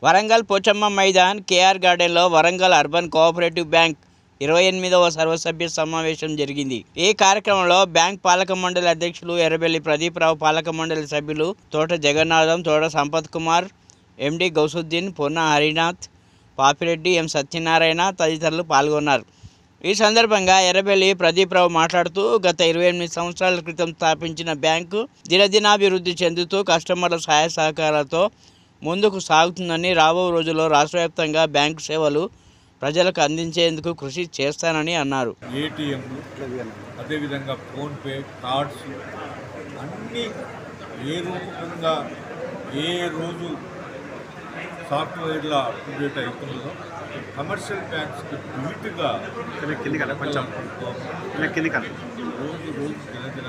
Warangal Pochamma Maidan KR గార్డెన్లో Warangal urban cooperative bank 28వ సర్వసభ్య సమావేశం జరిగింది. ఈ కార్యక్రమంలో బ్యాంక్ పాలక మండలి అధ్యక్షులు ఎర్రబెల్లి ప్రదీప్రావు, పాలక మండలి సభ్యులు తోట జగన్నాథం, తోట సంపత్ కుమార్, ఎండి గౌసుద్దీన్, పొన్న హరినాథ్, పాపిరెడ్డి, ఎం సత్యనారాయణ తదితరులు పాల్గొన్నారు. ఈ సందర్భంగా ఎర్రబెల్లి ప్రదీప్రావు మాట్లాడుతూ గత 28 సంవత్సరాల క్రితం స్థాపించిన బ్యాంకు దినదినాభివృద్ధి చెందుతూ కస్టమర్ల సహాయ సహకారాలతో ముందుకు సాగుతుందని, రాబో రోజుల్లో రాష్ట్రవ్యాప్తంగా బ్యాంకు సేవలు ప్రజలకు అందించేందుకు కృషి చేస్తానని అన్నారు. ఏటీఎంలు, అదేవిధంగా ఫోన్పే, కార్డ్స్ అన్నీ ఏ రూపంగా ఏ రోజు సాఫ్ట్వేర్లో అప్డేట్ అవుతుందో కమర్షియల్ బ్యాంక్స్కి ధీటుగా రోజు దినదిన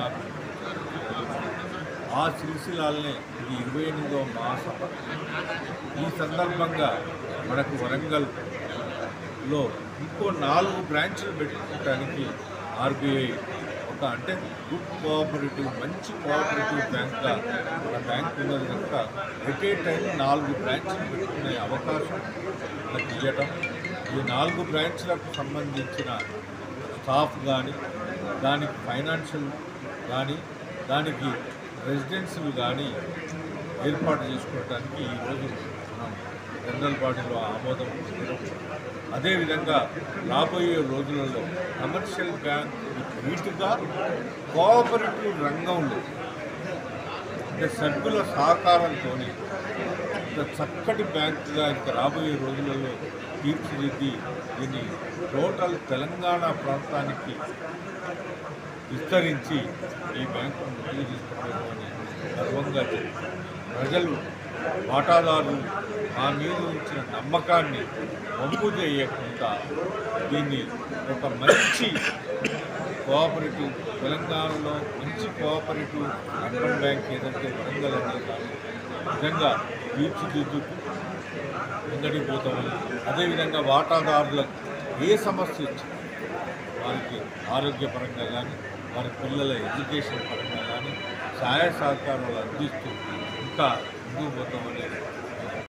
ఆ సిరిసిలాలనే ఇది 28వ మాసం. ఈ సందర్భంగా మనకు వరంగల్లో ఇంకో 4 బ్రాంచ్లు పెట్టుకోవడానికి ఆర్బీఐ అంటే గుడ్ కోఆపరేటివ్, మంచి కోఆపరేటివ్ బ్యాంక్గా మన బ్యాంక్ ఉన్నది కనుక ఎట్ ఏ టైం 4 బ్రాంచ్లు పెట్టుకునే అవకాశం మనకు ఇవ్వటం, ఈ 4 బ్రాంచ్లకు సంబంధించిన స్టాఫ్ కానీ, దానికి ఫైనాన్షియల్ కానీ, దానికి రెసిడెన్షియల్ కానీ ఏర్పాటు చేసుకోవడానికి ఈరోజు మనం జనరల్ బాడీలో ఆమోదం పొందడం. అదేవిధంగా రాబోయే రోజులలో కమర్షియల్ బ్యాంక్ నీట్గా కోఆపరేటివ్ రంగంలో అంటే సభ్యుల సహకారంతో చక్కటి బ్యాంకుగా ఇంకా రాబోయే రోజులలో తీర్చిదిద్ది దీన్ని టోటల్ తెలంగాణ ప్రాంతానికి విస్తరించి ఈ బ్యాంకును ముందుకు తీసుకుపోవడం గర్వంగా ప్రజలు, వాటాదారులు మా మీద ఉంచిన నమ్మకాన్ని వంపు చేయకుండా దీన్ని ఒక మంచి కోఆపరేటివ్, తెలంగాణలో మంచి కోఆపరేటివ్ అర్బన్ బ్యాంక్ ఏదంటే వరంగల్ అనేది కానీ నిజంగా తీర్చిదిద్దుతూ ముందడికి పోతామని, అదేవిధంగా వాటాదారులకు ఏ సమస్య వచ్చింది వారికి ఆరోగ్యపరంగా కానీ, వారి పిల్లల ఎడ్యుకేషన్ పరంగా కానీ సహాయ సహకారాలు అందిస్తూ ఇంకా ముందుకు పోతామని